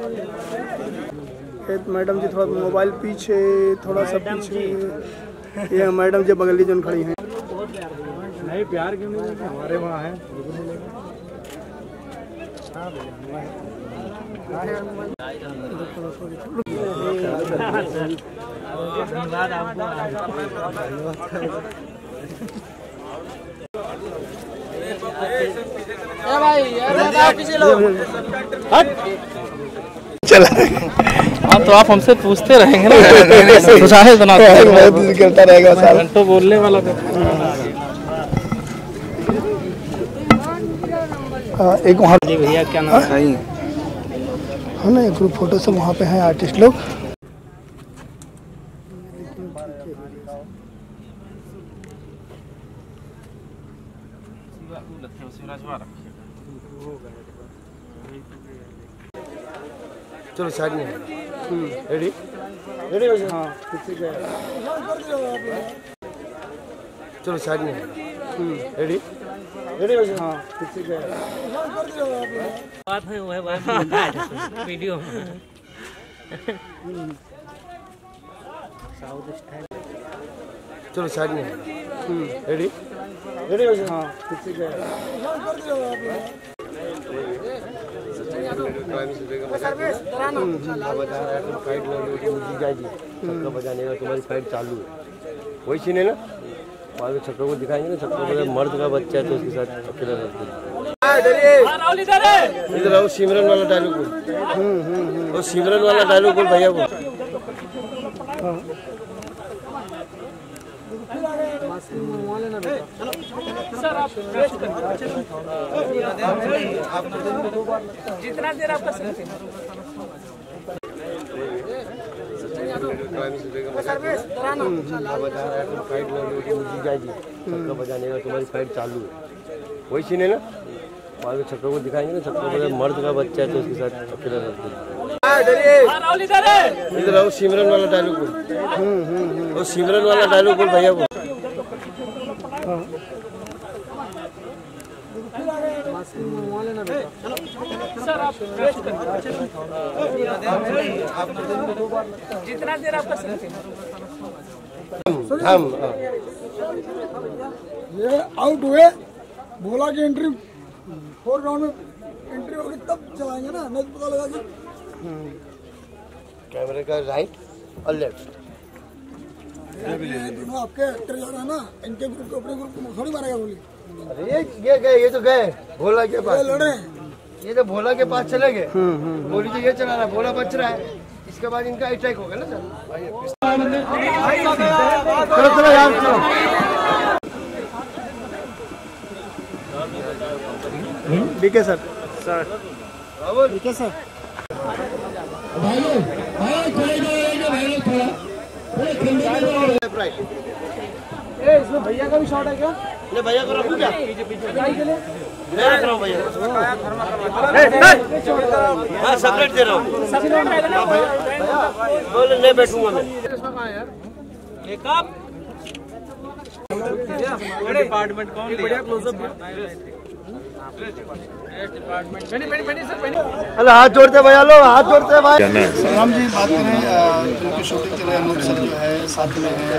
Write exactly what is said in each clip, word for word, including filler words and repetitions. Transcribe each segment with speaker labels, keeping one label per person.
Speaker 1: Madam जी थोड़ा mobile पीछे, थोड़ा सा पीछे। ये मैडम जी बगली जोन खड़ी हैं।
Speaker 2: नहीं प्यार क्यों नहीं है? हमारे वहाँ है।
Speaker 3: चला हाँ तो आप हमसे पूछते रहेंगे ना, करता रहेगा घंटों बोलने वाला तो।
Speaker 1: एक वहाँ
Speaker 3: जी भैया क्या नाम है?
Speaker 1: है ना, ग्रुप फोटो सब वहाँ पे हैं आर्टिस्ट लोग।
Speaker 2: चलो साइड में रेडी रेडी हो जाओ। हाँ चलो साइड में रेडी रेडी हो जाओ। हाँ
Speaker 4: बात है वो है बात वीडियो
Speaker 2: चलो साइड में रेडी रेडी हो जाओ। हाँ छक्का बजाने का तुम्हारी फाइट चालू है, वही सीन है ना। बाद में छक्का को दिखाएंगे ना, छक्का को मर्द का बच्चा है तो उसके साथ अकेला रहते हैं। इधर आओ, सिमरन वाला डायलॉग बोल, वो सिमरन वाला डायलॉग बोल भैया को।
Speaker 4: जितना देर आपका
Speaker 2: छक्का बजाने का तुम्हारी फाइट चालू है, वही सीन है ना। बाद में छक्का को दिखाएंगे ना, छक्का को मर्द का बच्चा है तो उसके साथ अकेला रहते हैं। इधर आओ, सिमरन वाला डायलॉग बोल, वो सिमरन वाला डायलॉग बोल भैया को।
Speaker 4: जितना देर आपका
Speaker 2: हम
Speaker 1: ये आउट हुए, बोला कि एंट्री फोर राउंड में एंट्री होगी तब चलाएंगे ना, नहीं पता लगा कि
Speaker 2: कैमरे का राइट और लेफ्ट
Speaker 1: दोनों आपके एक्टर जा रहा है ना, इनके ग्रुप को अपने ग्रुप को थोड़ी मारेगा बोली।
Speaker 2: अरे ये ये गए, ये तो गए भोला के पास,
Speaker 1: लड़े
Speaker 2: ये तो भोला के पास चले गए। बोली जी ये चला रहा, भोला बच रहा है, इसके बाद इनका अटैक हो गया ना। चलो चलो यार चलो।
Speaker 1: DK sir sir DK sir इसमें भैया का भी शॉट है क्या?
Speaker 2: ले भैया को रखूं क्या? मैं रख रहा हूँ भैया। हाँ सेपरेट दे रहा हूँ, बोले नहीं बैठूंगा मैं।
Speaker 3: डिपार्टमेंट कौन बढ़िया क्लोजअप।
Speaker 2: अरे हाथ जोड़ते भैया लो, हाथ जोड़ते भाई।
Speaker 1: राम जी बात करें, फिल्म की शूटिंग चल रही है, अनूप सर जो है साथ में है।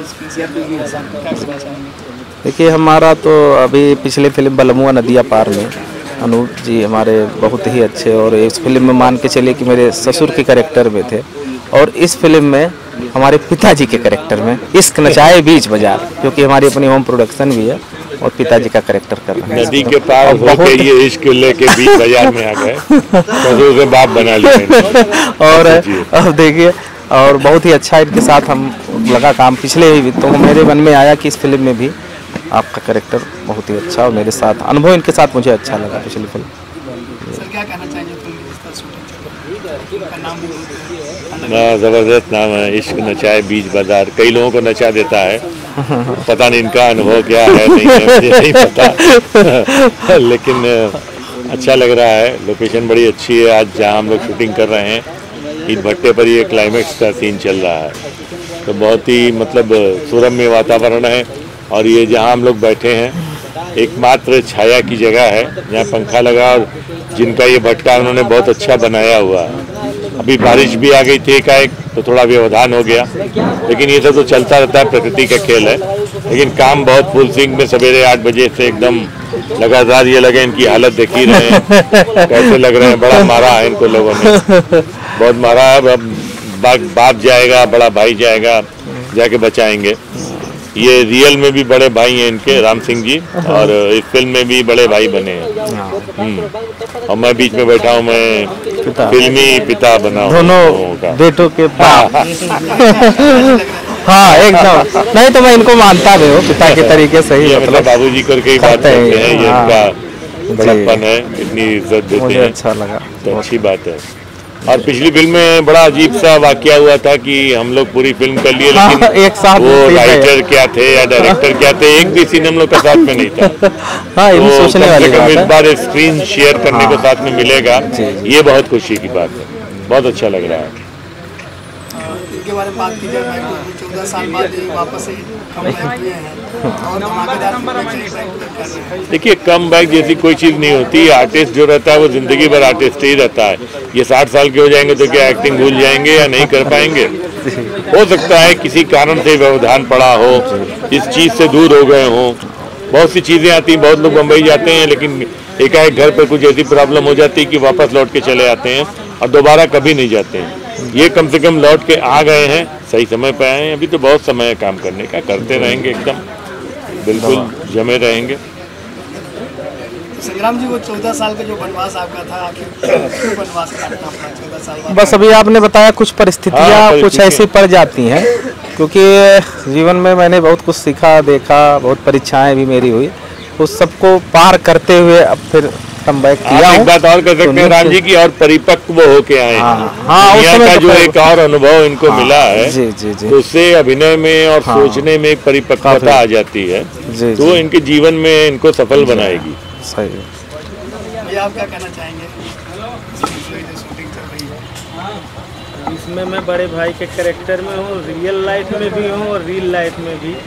Speaker 5: देखिए हमारा तो अभी पिछले फिल्म बलमुआ नदिया पार में अनूप जी हमारे बहुत ही अच्छे, और इस फिल्म में मान के चलिए कि मेरे ससुर के कैरेक्टर में थे, और इस फिल्म में हमारे पिताजी के कैरेक्टर में इश्क नचाए बीच बाजार, क्योंकि हमारी अपनी होम प्रोडक्शन भी है और पिताजी का कैरेक्टर कर रहे हैं।
Speaker 6: नदी के पार होके ये इश्क लेके बीच बाजार में आ गए, ससुर से बाप बना लिया। और
Speaker 5: अब देखिए, और बहुत ही अच्छा इनके साथ हम लगा काम पिछले ही, तो मेरे मन में आया कि इस फिल्म में भी आपका कैरेक्टर बहुत ही अच्छा, और मेरे साथ अनुभव इनके साथ मुझे अच्छा लगा पिछली फिल्म।
Speaker 6: जबरदस्त नाम है, इश्क नचाए बीच बाजार, कई लोगों को नचा देता है, पता नहीं इनका अनुभव क्या है, नहीं है मुझे नहीं पता। लेकिन अच्छा लग रहा है, लोकेशन बड़ी अच्छी है। आज जहाँ हम लोग शूटिंग कर रहे हैं ईद भट्टे पर, ये क्लाइमेक्स का सीन चल रहा है, तो बहुत ही मतलब सुरम्य वातावरण है। और ये जहाँ हम लोग बैठे हैं एकमात्र छाया की जगह है, जहाँ पंखा लगा, और जिनका ये भट्टा उन्होंने बहुत अच्छा बनाया हुआ है। अभी बारिश भी आ गई थी एकाएक, तो थोड़ा व्यवधान हो गया, लेकिन ये सब तो चलता रहता है, प्रकृति का खेल है। लेकिन काम बहुत फुल स्विंग में, सवेरे आठ बजे से एकदम लगातार। ये लगे इनकी हालत देख ही रहे हैं कैसे लग रहे हैं, बड़ा मारा है इनको लोगों ने, बहुत मारा है। अब बाप जाएगा, बड़ा भाई जाएगा, जाके बचाएंगे। ये रियल में भी बड़े भाई हैं इनके, राम सिंह जी, और इस फिल्म में भी बड़े भाई बने हैं। और मैं बीच में बैठा हूँ, मैं फिल्मी पिता बना हूँ
Speaker 5: दोनों बेटों के पास। हाँ एकदम, नहीं तो मैं इनको मानता भी हूँ पिता के तरीके से ही,
Speaker 6: मतलब बाबूजी करके ही बात करते हैं, ये इनका बड़प्पन है, इतनी इज्जत देते हैं।
Speaker 5: मुझे अच्छा लगा,
Speaker 6: तो अच्छी बात है। और पिछली फिल्म में बड़ा अजीब सा वाकया हुआ था कि हम लोग पूरी फिल्म कर लिए, लेकिन
Speaker 5: हाँ, एक साथ
Speaker 6: वो राइटर क्या थे या डायरेक्टर क्या थे, एक भी सीन हम लोग का साथ में नहीं था।
Speaker 5: हाँ, ये भी
Speaker 6: तो
Speaker 5: सोचने वाली बात है।
Speaker 6: इस बार स्क्रीन शेयर करने को साथ में मिलेगा, ये बहुत खुशी की बात है, बहुत अच्छा लग रहा है।
Speaker 1: इनके बारे में बात की जाए, मैं चौदह साल बाद वापस से कमबैक हुए हैं और धमाकेदार फिल्में।
Speaker 6: देखिए, कम बैक जैसी कोई चीज़ नहीं होती। आर्टिस्ट जो रहता है वो जिंदगी भर आर्टिस्ट ही रहता है। ये साठ साल के हो जाएंगे तो क्या एक्टिंग भूल जाएंगे या नहीं कर पाएंगे? हो सकता है किसी कारण से व्यवधान पड़ा हो, इस चीज़ से दूर हो गए हों। बहुत सी चीज़ें आती हैं, बहुत लोग मुंबई जाते हैं लेकिन एकाएक घर पर कुछ ऐसी प्रॉब्लम हो जाती है कि वापस लौट के चले आते हैं और दोबारा कभी नहीं जाते हैं। ये कम से कम लौट के आ गए हैं, सही समय पे आए हैं। अभी तो बहुत समय है काम करने का, करते रहेंगे, एकदम बिल्कुल जमे रहेंगे।
Speaker 1: संग्राम जी, वो चौदह साल का जो वनवास आपका था, आखिर क्यों वनवास काटना पड़ा चौदह साल बाद?
Speaker 5: बस अभी आपने बताया कुछ परिस्थितियाँ
Speaker 6: हाँ,
Speaker 5: कुछ ऐसी पड़ जाती हैं, क्योंकि जीवन में मैंने बहुत कुछ सीखा, देखा, बहुत परीक्षाएं भी मेरी हुई, उस सबको पार करते हुए अब फिर कम बैक किया हूं।
Speaker 6: एक बात और कर सकते हैं राम जी की, और परिपक्व होके आए हैं।
Speaker 5: हाँ, हाँ,
Speaker 6: दुनिया का
Speaker 5: तो
Speaker 6: जो एक और अनुभव इनको
Speaker 5: हाँ,
Speaker 6: मिला है,
Speaker 5: जी, जी, जी।
Speaker 6: तो उससे अभिनय में और
Speaker 5: हाँ,
Speaker 6: सोचने में एक परिपक्वता आ जाती है,
Speaker 5: जी,
Speaker 6: तो
Speaker 5: जी।
Speaker 6: इनके जीवन में इनको सफल बनाएगी।
Speaker 5: सही है।
Speaker 1: भैया, आप क्या कहना चाहेंगे? शूटिंग चल रही है,
Speaker 3: इसमें मैं बड़े भाई के कैरेक्टर में हूँ, रियल लाइफ में भी हूँ और रियल लाइफ में भी।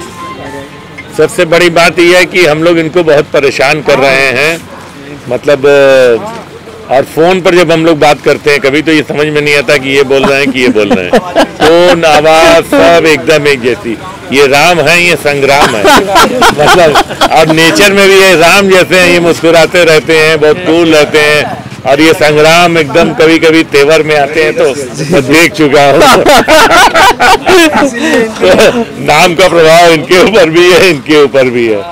Speaker 6: सबसे बड़ी बात यह है कि हम लोग इनको बहुत परेशान कर रहे हैं, मतलब और फोन पर जब हम लोग बात करते हैं कभी तो ये समझ में नहीं आता कि ये बोल रहे हैं कि ये बोल रहे हैं। टोन, आवाज सब एकदम एक जैसी। ये राम है, ये संग्राम है, मतलब अब नेचर में भी ये राम जैसे हैं, ये मुस्कुराते रहते हैं, बहुत कूल रहते हैं, और ये संग्राम एकदम कभी कभी तेवर में आते हैं, तो मैं देख चुका हूँ। तो नाम का प्रभाव इनके ऊपर भी है, इनके ऊपर भी है।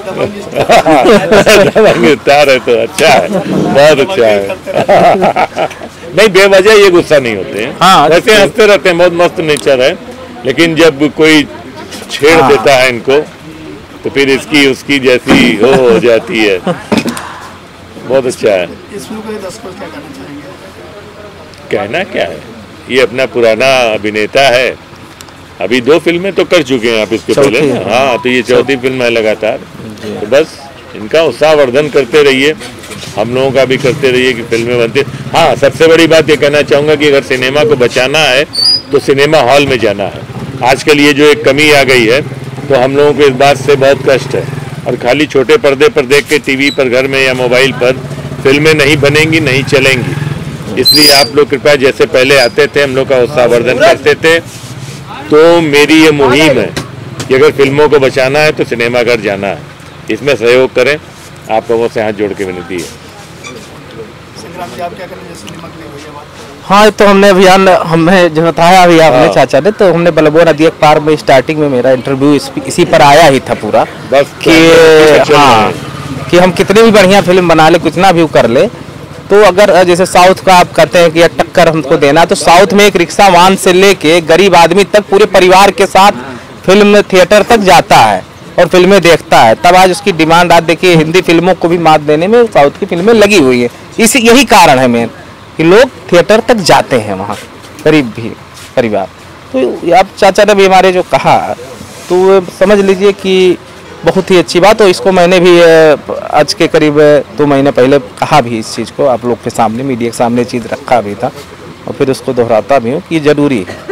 Speaker 6: गिरफ्तार है तो अच्छा है, बहुत अच्छा है। नहीं, बेवजह ये गुस्सा नहीं होते हैं,
Speaker 5: हाँ,
Speaker 6: वैसे हंसते रहते हैं, बहुत मस्त नेचर है। लेकिन जब कोई छेड़
Speaker 5: हाँ,
Speaker 6: देता है इनको तो फिर इसकी उसकी जैसी हो हो जाती है। बहुत अच्छा है।
Speaker 1: इस फिल्म को दर्शकों क्या कहना चाहेंगे?
Speaker 6: कहना क्या है, ये अपना पुराना अभिनेता है, अभी दो फिल्में तो कर चुके हैं आप इसके पहले ना। हाँ, तो ये चौथी फिल्म है लगातार, तो बस इनका उत्साहवर्धन करते रहिए, हम लोगों का भी करते रहिए कि फिल्में बनती। हाँ, सबसे बड़ी बात ये कहना चाहूँगा कि अगर सिनेमा को बचाना है तो सिनेमा हॉल में जाना है। आजकल ये जो एक कमी आ गई है, तो हम लोगों को इस बात से बहुत कष्ट है, और खाली छोटे पर्दे पर देख के टीवी पर घर में या मोबाइल पर फिल्में नहीं बनेंगी, नहीं चलेंगी। इसलिए आप लोग कृपया, जैसे पहले आते थे हम लोग का उत्साहवर्धन करते थे, तो मेरी ये मुहिम है कि अगर फिल्मों को बचाना है तो सिनेमाघर जाना है, इसमें सहयोग करें। आप लोगों से हाथ जोड़ के विनती है।
Speaker 1: संग्राम जी, आप क्या करेंगे सिनेमा के लिए? भैया बात
Speaker 5: हाँ, तो हमने अभियान हमें जो बताया अभी आपने
Speaker 6: हाँ।
Speaker 5: चाचा ने, तो हमने बलबुआ नदी एक पार में स्टार्टिंग में मेरा इंटरव्यू इस, इसी पर आया ही था पूरा,
Speaker 6: बस
Speaker 5: कि हाँ, कि हम कितनी भी बढ़िया फिल्म बना ले, कितना भी कर ले, तो अगर जैसे साउथ का आप कहते हैं कि यार टक्कर हमको देना, तो साउथ में एक रिक्शा वाहन से लेके गरीब आदमी तक पूरे परिवार के साथ फिल्म थिएटर तक जाता है और फिल्में देखता है। तब आज उसकी डिमांड, आज देखिए हिंदी फिल्मों को भी मात देने में साउथ की फिल्में लगी हुई है। इसी यही कारण है मेन कि लोग थिएटर तक जाते हैं वहाँ, गरीब भी परिवार। तो आप चाचा ने भी हमारे जो कहा, तो समझ लीजिए कि बहुत ही अच्छी बात। तो इसको मैंने भी आज के करीब दो महीने पहले कहा भी, इस चीज़ को आप लोग के सामने, मीडिया के सामने चीज़ रखा भी था, और फिर उसको दोहराता भी हूँ कि ज़रूरी है।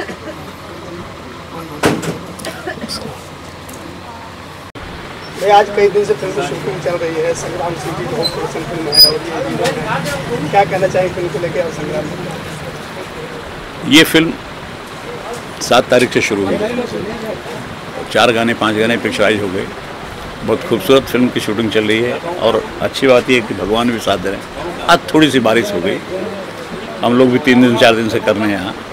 Speaker 1: आज कई दिन से फिल्म की शूटिंग चल रही है, संग्राम सिंह की बहुत प्रोडक्शन फिल्म है और ये हीरो है, क्या कहना चाहिए फिल्म को लेकर और संग्राम?
Speaker 7: ये फिल्म सात तारीख से शुरू हुई, चार गाने पांच गाने पिक्चराइज हो गए। बहुत खूबसूरत फिल्म की शूटिंग चल रही है और अच्छी बात यह है कि भगवान भी साथ दे रहे हैं। आज थोड़ी सी बारिश हो गई, हम लोग भी तीन दिन चार दिन से कर रहे हैं यहाँ।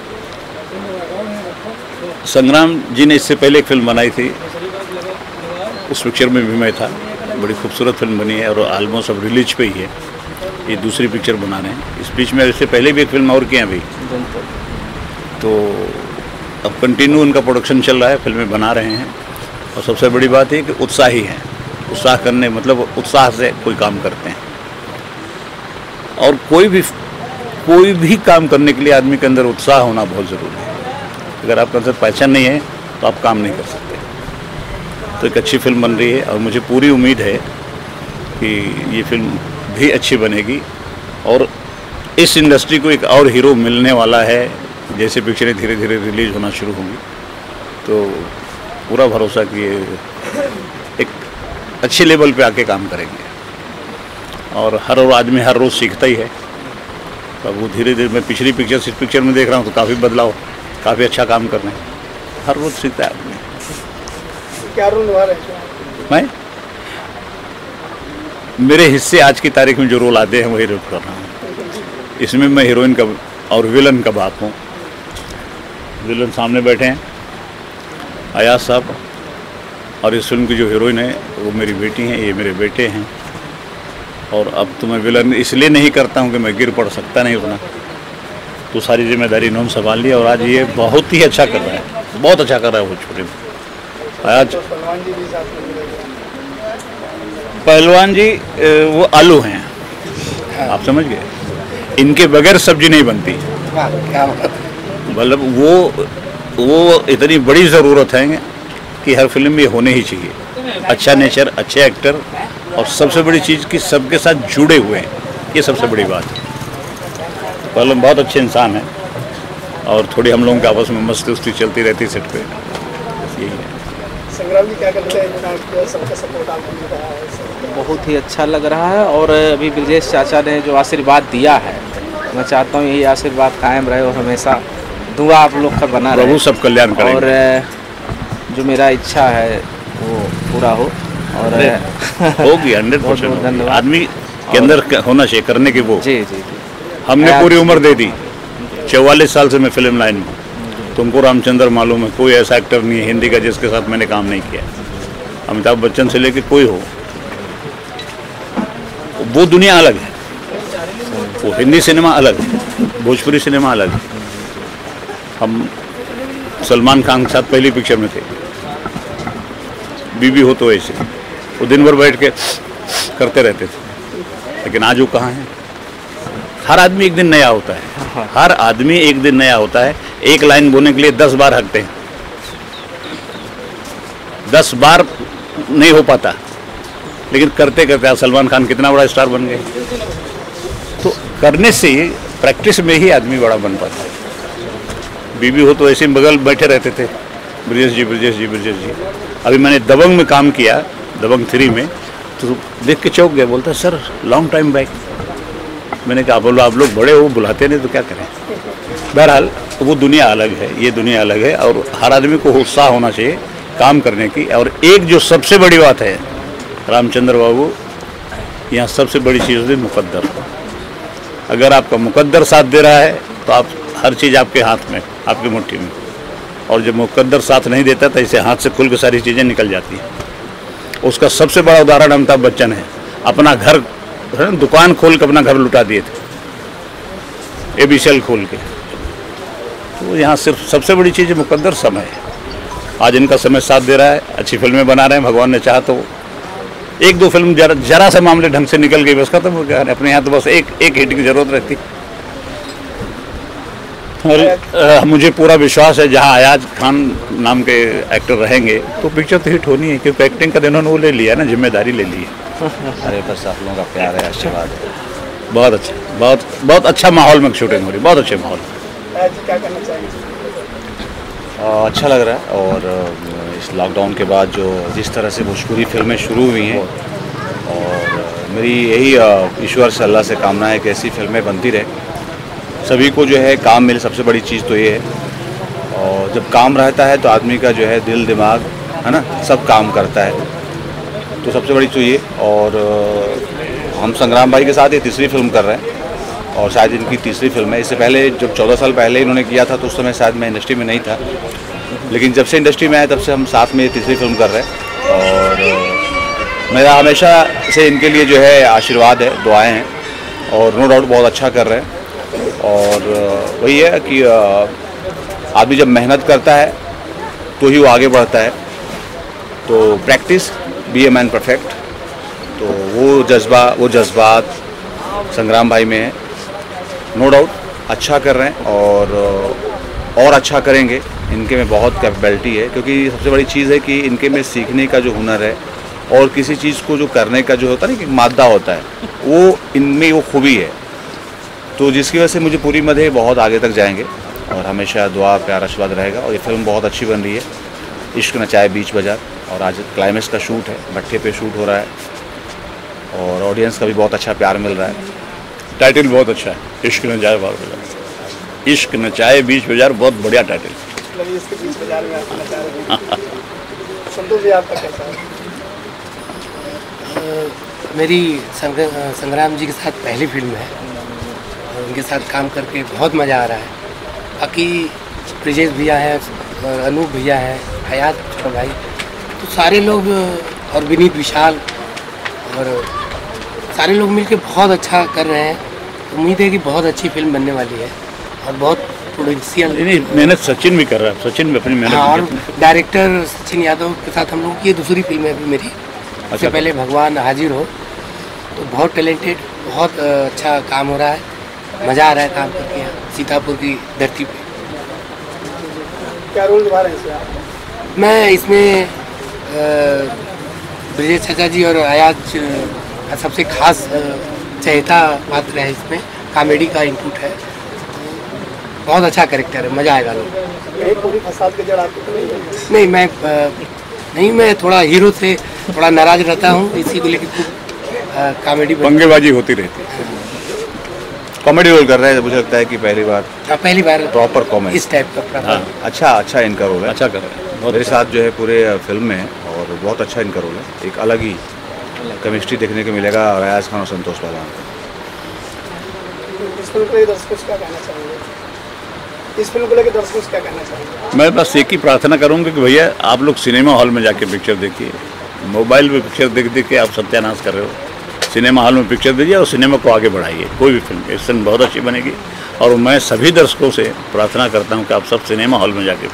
Speaker 7: संग्राम जी ने इससे पहले एक फिल्म बनाई थी, उस पिक्चर में भी मैं था। बड़ी खूबसूरत फिल्म बनी है और ऑलमोस्ट अब रिलीज पे ही है। ये दूसरी पिक्चर बना रहे हैं। इस बीच में इससे पहले भी एक फिल्म और किए अभी, तो अब कंटिन्यू उनका प्रोडक्शन चल रहा है, फिल्में बना रहे हैं। और सबसे बड़ी बात है कि उत्साही है, उत्साह करने मतलब उत्साह से कोई काम करते हैं। और कोई भी कोई भी काम करने के लिए आदमी के अंदर उत्साह होना बहुत ज़रूरी है। अगर आपके अंदर पैशन नहीं है तो आप काम नहीं कर सकते। तो एक अच्छी फिल्म बन रही है और मुझे पूरी उम्मीद है कि ये फिल्म भी अच्छी बनेगी और इस इंडस्ट्री को एक और हीरो मिलने वाला है। जैसे पिक्चरें धीरे धीरे रिलीज होना शुरू होंगी तो पूरा भरोसा कि ये एक अच्छे लेवल पे आके काम करेंगे। और हर आदमी हर रोज़ सीखता ही है, तो वो धीरे धीरे मैं पिछली पिक्चर इस पिक्चर में देख रहा हूँ तो काफ़ी बदलाव, काफ़ी अच्छा काम कर रहे हैं। हर रोज़ सीखता है आदमी।
Speaker 1: क्या रोल निभा रहे हैं?
Speaker 7: मैं मेरे हिस्से आज की तारीख में जो रोल आते हैं वही रोल कर रहा हूँ। इसमें मैं हीरोइन का और विलन का बाप हूँ। विलन सामने बैठे हैं अयाज साहब, और इस फिल्म की जो हीरोइन है वो मेरी बेटी हैं, ये मेरे बेटे हैं। और अब तो मैं विलन इसलिए नहीं करता हूँ कि मैं गिर पड़ सकता नहीं उतना, तो सारी जिम्मेदारी इन्होंने संभाल ली और आज ये बहुत ही अच्छा कर रहा है, बहुत अच्छा कर रहा है वो छोटे में। आज
Speaker 1: पहलवान जी भी साथ में मिलेंगे।
Speaker 7: पहलवान जी वो आलू हैं, आप समझ गए, इनके बगैर सब्जी नहीं बनती। मतलब वो वो इतनी बड़ी ज़रूरत है कि हर फिल्म में होने ही चाहिए। अच्छा नेचर, अच्छे एक्टर और सबसे बड़ी चीज़ कि सबके साथ जुड़े हुए हैं, ये सबसे बड़ी बात है। पहलवान बहुत अच्छे इंसान हैं और थोड़ी हम लोगों के आपस में मस्ती उस्ती चलती रहती सेट पे, यही है।
Speaker 1: संग्राम जी क्या करते हैं? सबका सपोर्ट आपको मिल रहा है?
Speaker 5: बहुत ही अच्छा लग रहा है। और अभी ब्रजेश चाचा ने जो आशीर्वाद दिया है, मैं चाहता हूँ यही आशीर्वाद कायम रहे और हमेशा दुआ आप लोग का बना रहे।
Speaker 7: प्रभु सब कल्याण करेंगे।
Speaker 5: और जो मेरा इच्छा है वो पूरा हो और
Speaker 7: होगी हंड्रेड परसेंट।
Speaker 5: धन्यवाद।
Speaker 7: आदमी के अंदर होना चाहिए करने की वो।
Speaker 5: जी जी जी।
Speaker 7: हमने पूरी उम्र दे दी, चौवालीस साल से मैं फिल्म लाइन में। तुमको रामचंद्र मालूम है, कोई ऐसा एक्टर नहीं है हिंदी का जिसके साथ मैंने काम नहीं किया। अमिताभ बच्चन से लेके कोई हो, वो दुनिया अलग है। वो हिंदी सिनेमा अलग है, भोजपुरी सिनेमा अलग है। हम सलमान खान के साथ पहली पिक्चर में थे, बीबी हो तो ऐसे, वो दिन भर बैठ के करते रहते थे। लेकिन आज वो कहाँ है? हर आदमी एक दिन नया होता है, हर आदमी एक दिन नया होता है। एक लाइन बोलने के लिए दस बार हकते हैं, दस बार नहीं हो पाता, लेकिन करते करते सलमान खान कितना बड़ा स्टार बन गए। तो करने से प्रैक्टिस में ही आदमी बड़ा बन पाता है। बीबी हो तो ऐसे बगल बैठे रहते थे, ब्रजेश जी ब्रजेश जी ब्रजेश जी। अभी मैंने दबंग में काम किया, दबंग थ्री में, तो देख के चौंक गया, बोलता सर लॉन्ग टाइम बैक। मैंने कहा बोलो आप लोग बड़े हो, बुलाते नहीं तो क्या करें। बहरहाल वो दुनिया अलग है, ये दुनिया अलग है और हर आदमी को उत्साह होना चाहिए काम करने की। और एक जो सबसे बड़ी बात है रामचंद्र बाबू, यहाँ सबसे बड़ी चीज़ होती है मुकद्दर। अगर आपका मुकद्दर साथ दे रहा है तो आप हर चीज़ आपके हाथ में, आपकी मुट्ठी में। और जब मुकद्दर साथ नहीं देता तो इसे हाथ से खुल के सारी चीज़ें निकल जाती हैं। उसका सबसे बड़ा उदाहरण अमिताभ बच्चन है। अपना घर, दुकान खोल के अपना घर लुटा दिए थे, एबीसीएल खोल के। तो यहाँ सिर्फ सबसे बड़ी चीज़ मुकद्दर समय है। आज इनका समय साथ दे रहा है, अच्छी फिल्में बना रहे हैं। भगवान ने चाहा तो एक दो फिल्म जरा जरा सा मामले ढंग से निकल गई, बस खत्म हो गया। अपने यहाँ तो बस एक एक हिट की जरूरत रहती। और आ, मुझे पूरा विश्वास है जहाँ अयाज खान नाम के एक्टर रहेंगे तो पिक्चर तो हिट होनी है, क्योंकि एक्टिंग का इन्होंने वो ले लिया ना, जिम्मेदारी ले ली है।
Speaker 2: अरे बस आप लोगों का प्यार है, आशीर्वाद है।
Speaker 7: बहुत अच्छा, बहुत बहुत अच्छा माहौल में शूटिंग हो रही, बहुत अच्छे माहौल।
Speaker 1: क्या करना चाहिए?
Speaker 2: अच्छा लग रहा है। और इस लॉकडाउन के बाद जो जिस तरह से भोजपुरी फिल्में शुरू हुई हैं, और मेरी यही ईश्वर से अल्लाह से कामना है कि ऐसी फिल्में बनती रहे।
Speaker 7: सभी को जो है काम मिले, सबसे बड़ी चीज़ तो ये है। और जब काम रहता है तो आदमी का जो है दिल दिमाग है ना सब काम करता है, तो सबसे बड़ी चीज़ ये। और हम संग्राम भाई के साथ ये तीसरी फिल्म कर रहे हैं और शायद इनकी तीसरी फिल्म है। इससे पहले जब चौदह साल पहले इन्होंने किया था तो उस समय शायद मैं इंडस्ट्री में नहीं था, लेकिन जब से इंडस्ट्री में आया तब से हम साथ में तीसरी फिल्म कर रहे हैं। और मेरा हमेशा से इनके लिए जो है आशीर्वाद है, दुआएं हैं, और नो डाउट बहुत अच्छा कर रहे हैं। और वही है कि आदमी जब मेहनत करता है तो ही वो आगे बढ़ता है। तो practice be a man perfect, तो वो जज्बा वो जज्बात संग्राम भाई में है। नो डाउट अच्छा कर रहे हैं और और अच्छा करेंगे। इनके में बहुत कैपेबिलिटी है, क्योंकि सबसे बड़ी चीज़ है कि इनके में सीखने का जो हुनर है और किसी चीज़ को जो करने का जो होता है ना कि मादा होता है, वो इनमें वो खूबी है। तो जिसकी वजह से मुझे पूरी उम्मीद है बहुत आगे तक जाएंगे और हमेशा दुआ प्यार आशीर्वाद रहेगा। और ये फिल्म बहुत अच्छी बन रही है, इश्क नचाए बीच बाजार, और आज क्लाइमेक्स का शूट है, भट्टे पे शूट हो रहा है और ऑडियंस का भी बहुत अच्छा प्यार मिल रहा है।
Speaker 8: टाइटल बहुत अच्छा है, इश्क नचाए बीच बाजार, इश्क नचाए बीच बाजार, बहुत बढ़िया टाइटल।
Speaker 1: मतलब इसके बीच बाजार में आपको नचा रहे हैं। संतोष जी आपका कैसा है?
Speaker 9: मेरी संग, संग्राम जी के साथ पहली फिल्म है और उनके साथ काम करके बहुत मज़ा आ रहा है। बाकी ब्रिजेश भैया हैं और अनूप भैया हैं, हयात छोटा भाई, तो सारे लोग और विनीत विशाल और सारे लोग मिलके बहुत अच्छा कर रहे हैं। उम्मीद है कि बहुत अच्छी फिल्म बनने वाली है और बहुत पोटेंशियल।
Speaker 8: नहीं, मेहनत सचिन भी कर रहा है, सचिन भी अपनी मेहनत।
Speaker 9: हाँ, और डायरेक्टर सचिन यादव के साथ हम लोग की ये दूसरी फिल्म है अभी मेरी। इससे
Speaker 8: अच्छा,
Speaker 9: पहले भगवान हाजिर हो, तो बहुत टैलेंटेड, बहुत अच्छा काम हो रहा है, मज़ा आ रहा है काम करके यहाँ सीतापुर की धरती पे।
Speaker 1: क्या रोल निभा रहे हैं इसमें आप?
Speaker 9: मैं इसमें ब्रिजेश चाचा जी और अयाज का सबसे खास चहेता पात्र है। इसमें कॉमेडी का इनपुट है, बहुत अच्छा कैरेक्टर है, मज़ा आएगा लोग।
Speaker 1: कहीं पूरी फसाद के जड़ आपको तो नहीं है?
Speaker 9: नहीं, मैं आ, नहीं मैं थोड़ा हीरो से थोड़ा नाराज रहता हूँ, इसी को लेकर खूब कॉमेडी
Speaker 8: पंगेबाजी होती रहती है।
Speaker 7: कॉमेडी रोल कर रहे हैं, मुझे लगता है कि पहली बार
Speaker 9: पहली बार
Speaker 7: प्रॉपर कॉमेडी
Speaker 9: इस टाइप का।
Speaker 7: हाँ, अच्छा अच्छा इनका रोल है,
Speaker 8: अच्छा कर रहे हैं,
Speaker 7: मेरे साथ जो है पूरे फिल्म में है और बहुत अच्छा इनका रोल है। एक अलग ही केमिस्ट्री देखने को मिलेगा रयाज खान और संतोष पहलवान।
Speaker 1: इस फिल्म को लेकर दर्शकों से क्या कहना चाहेंगे? इस फिल्म को लेकर दर्शकों से क्या कहना चाहेंगे?
Speaker 8: मैं बस एक ही प्रार्थना करूंगा कि भैया आप लोग सिनेमा हॉल में जाके पिक्चर देखिए। मोबाइल में पिक्चर देख देख के आप सत्यानाश कर रहे हो। सिनेमा हॉल में पिक्चर दीजिए और सिनेमा को आगे बढ़ाइए। कोई भी फिल्म इस फिल्म बहुत अच्छी बनेगी और मैं सभी दर्शकों से प्रार्थना करता हूं कि आप सब सिनेमा हॉल में जाके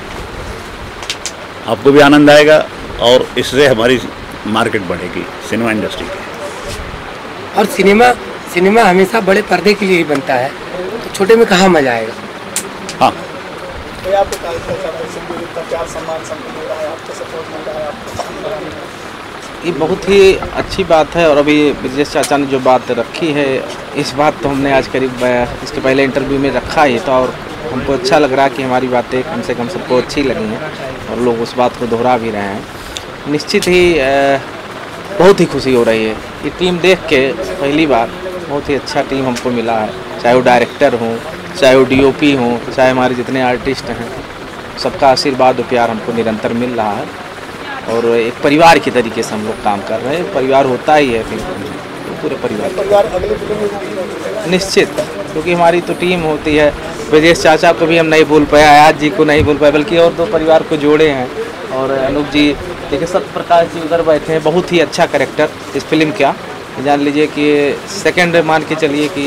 Speaker 8: आपको भी आनंद आएगा और इससे हमारी मार्केट बढ़ेगी सिनेमा इंडस्ट्री की।
Speaker 9: और सिनेमा सिनेमा हमेशा बड़े पर्दे के लिए ही बनता है, तो छोटे में कहाँ मजा आएगा।
Speaker 8: हाँ,
Speaker 1: तो ये आपको क्या लगता है, आपको जितना प्यार सम्मान सब मिल रहा है, आपको सपोर्ट मिल रहा है, आपको
Speaker 5: ये बहुत ही अच्छी बात है। और अभी ब्रिजेश चाचा ने जो बात रखी है, इस बात तो हमने आज करीब इसके पहले इंटरव्यू में रखा ही था और हमको अच्छा लग रहा है कि हमारी बातें कम से कम सबको अच्छी लगी हैं और लोग उस बात को दोहरा भी रहे हैं। निश्चित ही बहुत ही खुशी हो रही है। ये टीम देख के पहली बार बहुत ही अच्छा टीम हमको मिला है, चाहे वो डायरेक्टर हों, चाहे वो डी ओ पी हों, चाहे हमारे जितने आर्टिस्ट हैं, सबका आशीर्वाद और प्यार हमको निरंतर मिल रहा है और एक परिवार की तरीके से हम लोग काम कर रहे हैं। परिवार होता ही है फिर तो पूरे परिवार
Speaker 1: परिवार अगले फिल्म में
Speaker 5: निश्चित, क्योंकि हमारी तो टीम होती है। ब्रजेश चाचा को भी हम नहीं भूल पाए, अयाज जी को नहीं भूल पाए, बल्कि और दो परिवार को जोड़े हैं। और अनूप जी देखिए, सत्य प्रकाश जी उधर बैठे हैं, बहुत ही अच्छा कैरेक्टर इस फिल्म का, जान लीजिए कि सेकंड मान के चलिए कि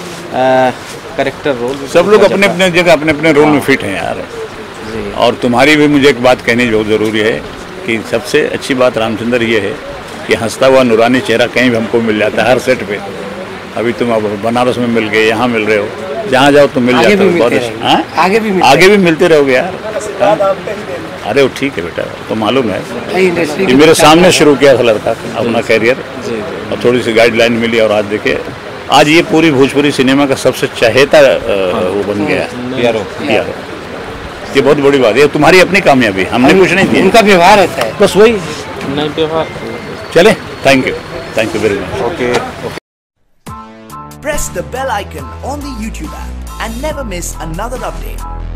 Speaker 5: कैरेक्टर रोल
Speaker 8: सब लोग अपने अपने जगह अपने अपने रोल में फिट हैं यार। और तुम्हारी भी मुझे एक बात कहनी बहुत ज़रूरी है कि सबसे अच्छी बात रामचंद्र ये है कि हंसता हुआ नूरानी चेहरा कहीं भी हमको मिल जाता है, हर सेट पे। अभी तुम अब बनारस में मिल गए, यहाँ मिल रहे हो, जहाँ जाओ तुम मिल जाते हो। बहुत अच्छा,
Speaker 9: आगे भी
Speaker 8: आगे भी मिलते रहोगे यार। अरे वो ठीक है बेटा, तो मालूम है ये मेरे सामने शुरू किया था लड़का अपना कैरियर और थोड़ी सी गाइडलाइन मिली और आज देखिए आज ये पूरी भोजपुरी सिनेमा का सबसे चहेता वो बन गया है। ये बहुत बड़ी बात है, तुम्हारी अपनी कामयाबी, हमने कुछ नहीं किया,
Speaker 9: उनका व्यवहार रहता है
Speaker 8: बस वही।
Speaker 5: नहीं व्यवहार
Speaker 8: चले, thank you, thank you very much.
Speaker 7: Okay.
Speaker 10: press the bell icon on the YouTube app and never miss another update.